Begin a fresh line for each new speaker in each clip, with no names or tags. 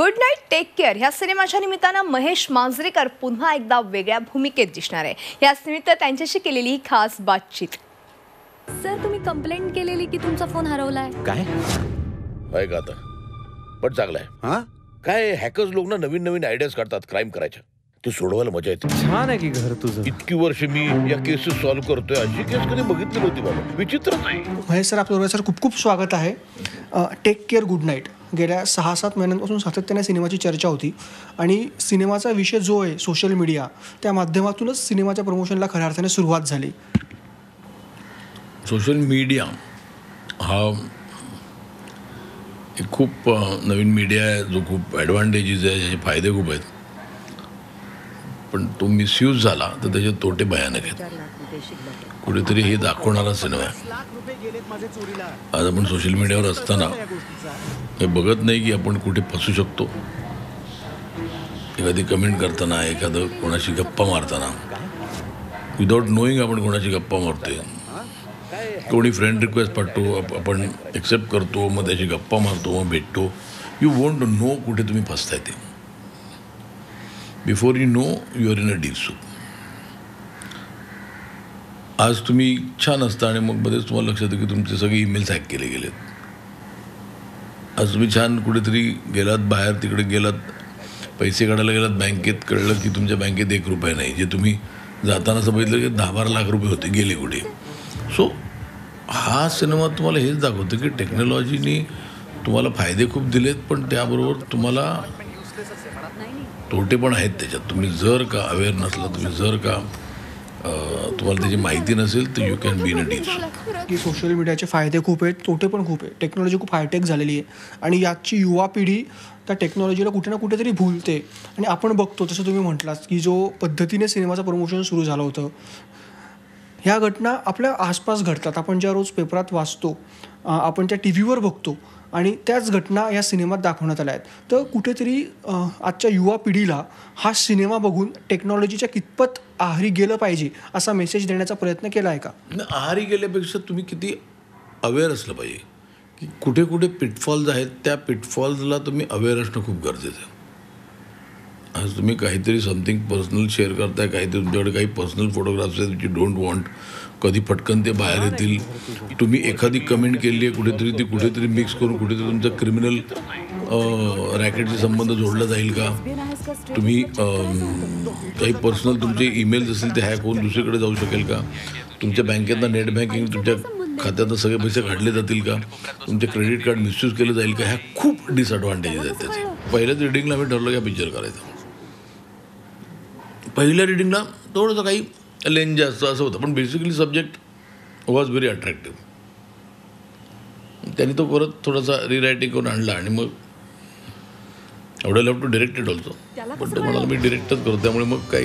Good night take care ह्या सिनेमाच्या निमित्तानं महेश मांजरेकर पुन्हा एकदा वेगळ्या भूमिकेत दिसणार आहे. याच निमित्त त्यांच्याशी केलेली ही खास बातचीत.
सर, तुम्ही कंप्लेंट केलेली की तुमचा फोन हरवलाय.
काय
काय का आता पण चांगलं आहे.
हा
काय हॅकर्स लोक ना नवीन नवीन आयडियाज काढतात क्राईम करायच्या. ते सोडवायला मजा येते.
छान आहे की घर तुझं.
इतकी वर्ष मी या केसेस सॉल्व्ह करतोय, अशी केस कधी बघितली नव्हती बाबा. विचित्र नाही.
महेश सर, आपल्याबरोबर सर खूप खूप स्वागत आहे. टेक केअर गुड नाईट गेल्या 6-7 महिन्यांपासून सातत्याने सिनेमाची चर्चा होती आणि सिनेमाचा विषय जो आहे सोशल मीडिया, त्या माध्यमातूनच सिनेमाच्या प्रमोशनला खऱ्या अर्थाने सुरुवात झाली.
सोशल मीडिया हा एक खूप नवीन मीडिया आहे जो खूप ॲडव्हान्टेजेस आहे, ज्याचे फायदे खूप आहेत. पण तो मिसयूज झाला तर त्याचे तोटे भयानक आहेत. कुठेतरी हे दाखवणारा सिनेमा आहे. आज आपण सोशल मीडियावर असताना हे बघत नाही की आपण कुठे फसू शकतो. एखादी कमेंट करताना, एखादं कोणाशी गप्पा मारताना, विदाऊट नोईंग आपण कोणाशी गप्पा मारतोय. कोणी फ्रेंड रिक्वेस्ट पाठवतो, आपण एक्सेप्ट करतो, मग त्याची गप्पा मारतो, मग भेटतो. यू वोंट नो कुठे तुम्ही फसताय ते. Before you know you are in a deep soup. आज तुम्ही छान असता आणि मग मध्येच तुम्हाला लक्षात येतं की तुमचे सगळे ईमेल्स हॅक केले गेलेत. आज तुम्ही छान कुठेतरी गेलात, बाहेर तिकडे गेलात, पैसे काढायला गेलात बँकेत, कळलं की तुमच्या बँकेत 1 रुपया नाही. जे तुम्ही जाताना असं बघितलं की 10-12 लाख रुपये होते, गेले कुठे. सो हा सिनेमा तुम्हाला हेच दाखवतो की टेक्नॉलॉजीने तुम्हाला फायदे खूप दिलेत, पण त्याबरोबर तुम्हाला तोटे पण आहेत त्याच्यात. तुम्ही जर का अवेअर नसला, तुम्ही जर का तुम्हाला त्याची माहिती नसेल तर you can be in a deep soup.
की सोशल मीडियाचे फायदे खूप आहेत, तोटे पण खूप आहे. टेक्नॉलॉजी खूप हायटेक झालेली आहे आणि याची युवा पिढी त्या टेक्नॉलॉजीला कुठे ना कुठेतरी भुलते. आणि आपण बघतो तसं तुम्ही म्हटलात की जो पद्धतीने सिनेमाचं प्रमोशन सुरू झालं होतं, ह्या घटना आपल्या आसपास घडतात. आपण ज्या रोज पेपरात वाचतो, आपण त्या टी व्हीवर बघतो आणि त्याच घटना या सिनेमात दाखवण्यात आल्या आहेत. तर कुठेतरी आजच्या युवा पिढीला हा सिनेमा बघून टेक्नॉलॉजीच्या कितपत आहारी गेलं पाहिजे असा मेसेज देण्याचा प्रयत्न केला आहे का?
आहारी गेल्यापेक्षा तुम्ही किती अवेअर असलं पाहिजे की कुठे कुठे पिटफॉल्स आहेत. त्या पिटफॉल्सला तुम्ही अवेअर असणं खूप गरजेचं आहे. आज तुम्ही काहीतरी समथिंग पर्सनल शेअर करताय, काहीतरी तुमच्याकडे काही पर्सनल फोटोग्राफ्स आहेत विच यू डोंट वॉन्ट, कधी फटकन ते बाहेर येतील. तुम्ही एखादी कमेंट केली आहे कुठेतरी, ती कुठेतरी मिक्स करून कुठेतरी तुमचा क्रिमिनल रॅकेटशी संबंध जोडला जाईल का? तुम्ही काही पर्सनल तुमचे ईमेल्स असतील ते हॅक होऊन दुसरीकडे जाऊ शकेल का? तुमच्या बँकेतनं नेट बँकिंग, तुमच्या खात्यातनं सगळे पैसे काढले जातील का? तुमचे क्रेडिट कार्ड मिसयूज केलं जाईल का? ह्या खूप डिसएडव्हान्टेजेस आहेत त्याचे. पहिल्याच रिडिंगला मी ठरलं की पिक्चर करायचं. पहिल्या रिडिंगला थोडंसं काही लेन जास्त असं होतं, पण basically subject was very attractive. त्यांनी तो परत थोडासा रिरायटिंग करून आणला आणि मग एवढं love to direct it also. पण तो म्हणाला मी डिरेक्टच करतो, त्यामुळे मग काही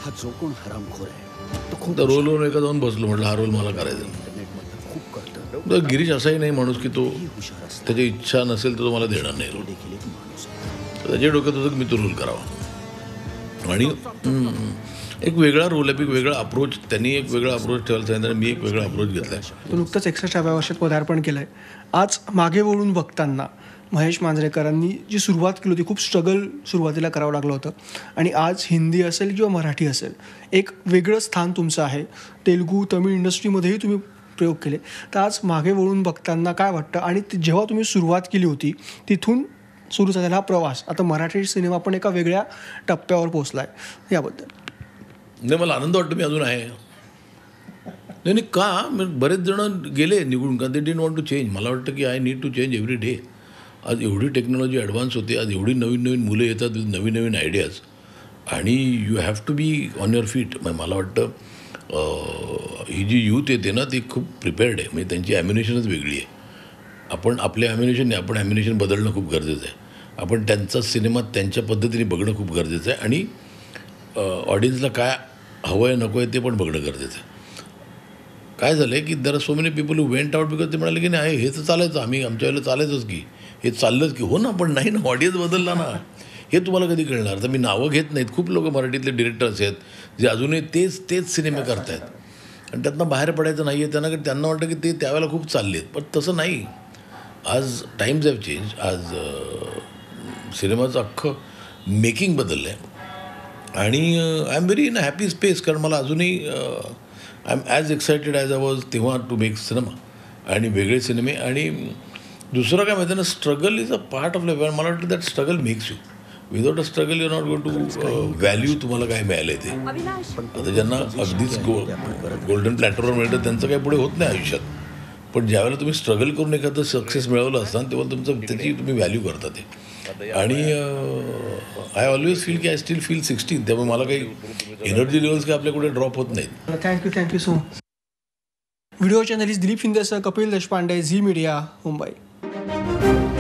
रोलवर एका जाऊन बसलो, म्हटलं हा रोल मला करायचा. गिरीश असाही नाही माणूस की तो त्याची इच्छा नसेल तर तो मला देणार नाही रोल. त्याच्या डोक्यात होतं की मी तो रोल करावा आणि एक वेगळा रोल आहे, एक वेगळा अप्रोच. त्यांनी एक वेगळा अप्रोच ठेवायला सांगितलं आणि मी एक वेगळा अप्रोच घेतला आहे.
तो नुकतंच 61व्या वर्षात पदार्पण केलं आहे. आज मागे वळून बघताना महेश मांजरेकरांनी जी सुरुवात केली होती, खूप स्ट्रगल सुरुवातीला करावं लागलं होतं आणि आज हिंदी असेल किंवा मराठी असेल, एक वेगळं स्थान तुमचं आहे. तेलुगू, तमिळ इंडस्ट्रीमध्येही तुम्ही प्रयोग केले. तर आज मागे वळून बघताना काय वाटतं आणि जेव्हा तुम्ही सुरुवात केली होती तिथून सुरू झालेला हा प्रवास, आता मराठी सिनेमा पण एका वेगळ्या टप्प्यावर पोहोचला आहे, याबद्दल?
नाही, मला आनंद वाटतो मी अजून आहे. नाही का, बरेच जण गेले निघून का ते डिडंट वॉन्ट टू चेंज. मला वाटतं की I need to change every day. आज एवढी टेक्नॉलॉजी ॲडव्हान्स होते, आज एवढी नवीन नवीन मुलं येतात विथ नवीन नवीन आयडियाज आणि you have to be on your feet. मला वाटतं ही जी यूथ येते ना ती खूप प्रिपेअर्ड आहे. म्हणजे त्यांची ॲम्युनेशनच वेगळी आहे. आपण आपले ॲम्युनेशन नाही, आपण ॲम्युनेशन बदलणं खूप गरजेचं आहे. आपण त्यांचा सिनेमा त्यांच्या पद्धतीने बघणं खूप गरजेचं आहे आणि ऑडियन्सला काय हवं आहे नको आहे ते पण बघणं गरजेचं आहे. काय झालं आहे की there are so many people who went out because ते म्हणाले की नाही हे तर चालायचं, आम्ही आमच्या वेळेला चालायचंच की हे चाललंच की. हो ना, पण नाही ना, ऑडियन्स बदलला ना. हे तुम्हाला कधी कळणार? तर मी नावं घेत नाहीत. खूप लोक मराठीतले डिरेक्टर्स आहेत जे अजूनही तेच सिनेमे करत आहेत आणि त्यातनं बाहेर पडायचं नाही आहे त्यांना वाटतं की ते त्यावेळेला खूप चालले आहेत. पण तसं नाही. आज टाईम्स हॅव चेंज. आज सिनेमाचं अख्खं मेकिंग बदललं आहे आणि I am very in a happy space, कारण मला अजूनही I am as excited as I was तेव्हा टू मेक सिनेमा आणि वेगळे सिनेमे. आणि दुसरं काय माहिती ना, struggle is a part of life. मला वाटतं that struggle makes you. Without a struggle you not going to value तुम्हाला काय मिळालं ते. आता ज्यांना अगदीच गोल्डन प्लॅटरवर मिळतं त्यांचं काही पुढे होत नाही आयुष्यात, पण ज्यावेळेला तुम्ही स्ट्रगल करून एखादं सक्सेस मिळवलं असतं तेव्हा तुमचं त्याची तुम्ही व्हॅल्यू करता ते. आणि आय ऑलवेज फील की आय स्टील फील 16, त्यामुळे मला काही एनर्जी लेवल्स काही आपल्या कुठे ड्रॉप होत नाहीत.
Thank you so much. Video channel Dilip शिंदेसह कपिल देशपांडे, झी मीडिया, मुंबई.